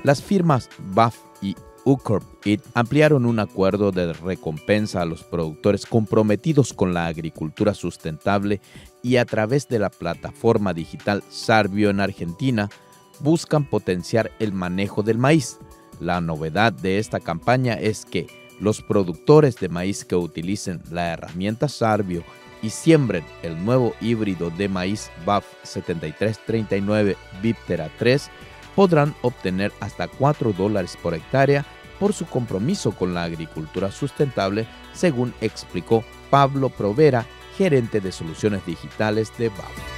Las firmas BAF y UCORP ampliaron un acuerdo de recompensa a los productores comprometidos con la agricultura sustentable y a través de la plataforma digital Sarvio en Argentina buscan potenciar el manejo del maíz. La novedad de esta campaña es que los productores de maíz que utilicen la herramienta Sarvio y siembren el nuevo híbrido de maíz BAF 7339 Viptera 3 podrán obtener hasta $4 por hectárea por su compromiso con la agricultura sustentable, según explicó Pablo Provera, gerente de soluciones digitales de BAF.